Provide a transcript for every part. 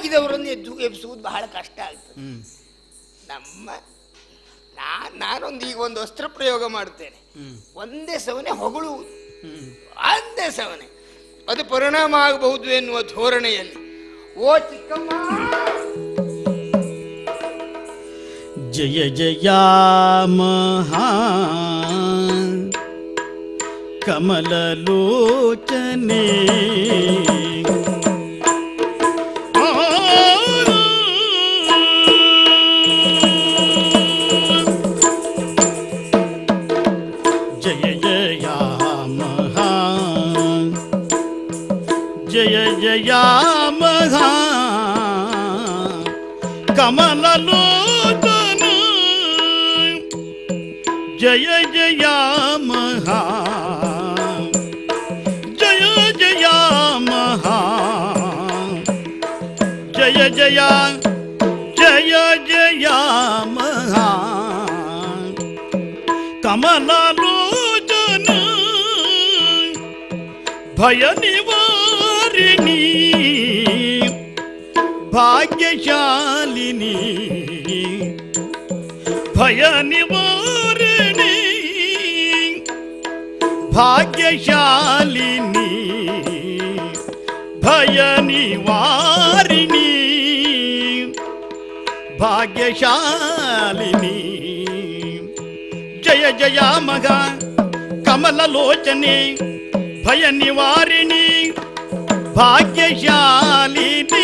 ಮಲಗಿದವರನ್ನು ಎಬ್ಬಿಸುವುದು ಬಹಳ ಕಷ್ಟ ಆಗ್ತದೆ. ನಾನೊಂದು ಈಗ ಒಂದು ಅಸ್ತ್ರ ಪ್ರಯೋಗ ಮಾಡುತ್ತೇನೆ. ಒಂದೇ ಸವನೆ ಹೊಗಳುವುದು, ಒಂದೇ ಸವನೆ, ಅದು ಪರಿಣಾಮ ಆಗಬಹುದು ಎನ್ನುವ ಧೋರಣೆಯಲ್ಲಿ. ಓ ಚಿಕ್ಕಮ್ಮ, ಜಯ ಜಯ ಮಹಾ ಕಮಲಲೋಚನೆ ಜಯ ಜಯ ಮಹಾ ಜಯ ಜಯ ಮಹಾ ಕಮಲಲೋಚನ ಜಯ ಜಯ ಮಹಾ ಜಯ ಜಯ ಮಹಾ ಜಯ ಜಯ ಜಯ ಜಯ ಮಹಾ ಕಮಲಲೋಚನ ಭಯ ನಿವಾರಿಣಿ ಭಾಗ್ಯಶಾಲಿನಿ ಭಯ ನಿವಾರಿಣಿ ಭಾಗ್ಯಶಾಲಿನಿ ಭಯ ನಿವಾರಿಣಿ ಭಾಗ್ಯಶಾಲಿನಿ ಜಯ ಜಯ ಮಗ ಕಮಲಲೋಚನೆ ಭಯ ನಿವಾರಿಣಿ ಭಾಗ್ಯಶಾಲಿನಿ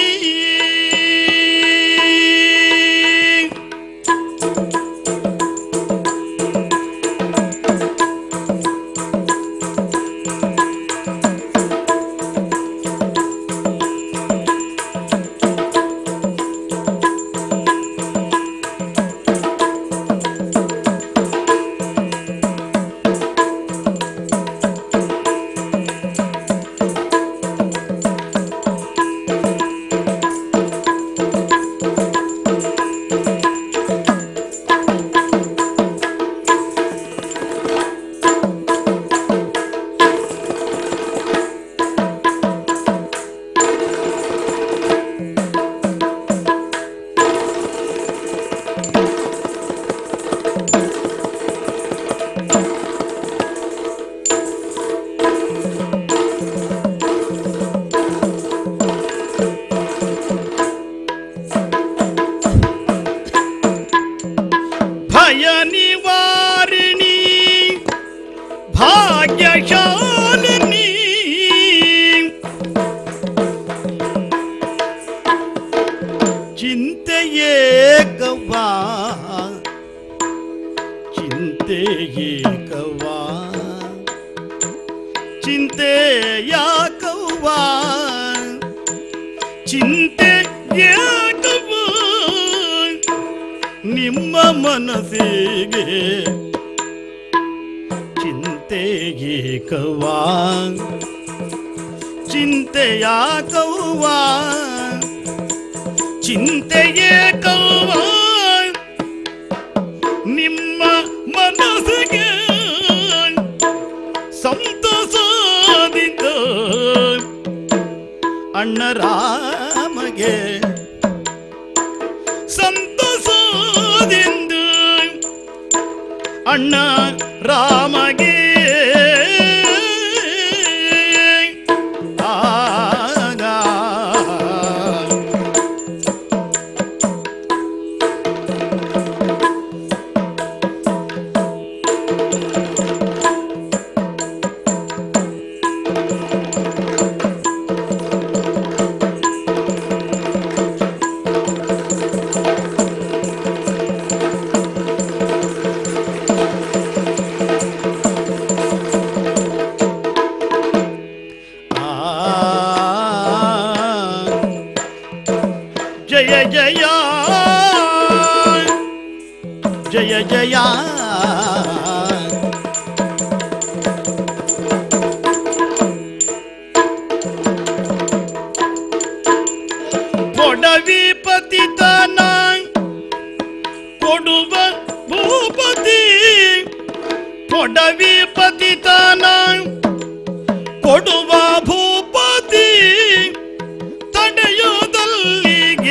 ಕೊಡುವ ಭೂಪತಿ ತಡೆಯುವುದಲ್ಲಿ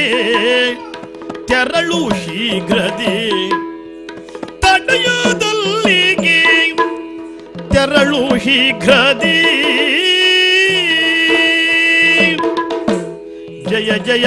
ತೆರಳು ಶೀಘ್ರದಿ ತಡೆಯುವುದಲ್ಲಿಗೆ ತೆರಳು ಶೀಘ್ರದಿ ಜಯ ಜಯ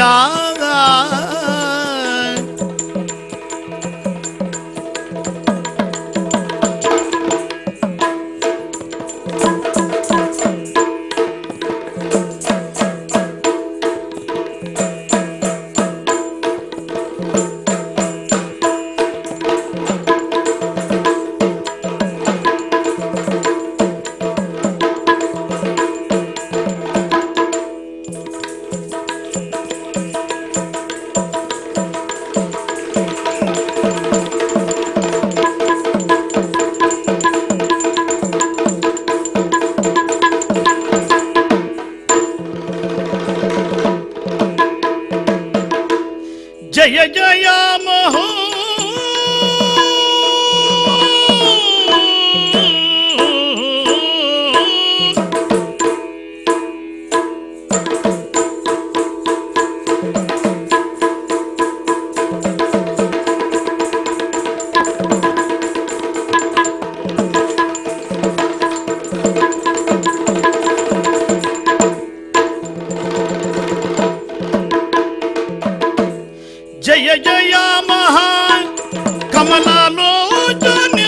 ಜಯ ಜಯ ಮಹೋ ಜಯ ಜಯ ಮಹಾ ಕಮಲಾಲೋಚನ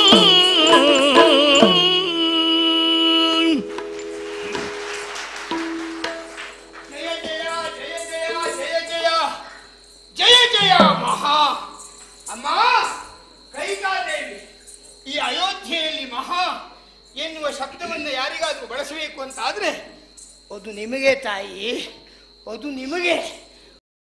ಜಯ ಜಯ ಜಯ ಜಯ ಜಯ ಜಯ ಜಯ ಜಯ ಮಹಾ. ಅಮ್ಮ ಕೈಕಾದೇವಿ, ಈ ಅಯೋಧ್ಯೆಯಲ್ಲಿ ಮಹಾ ಎನ್ನುವ ಶಬ್ದವನ್ನು ಯಾರಿಗಾದ್ರೂ ಬಳಸಬೇಕು ಅಂತಾದ್ರೆ ಅದು ನಿಮಗೆ ತಾಯಿ, ಅದು ನಿಮಗೆ.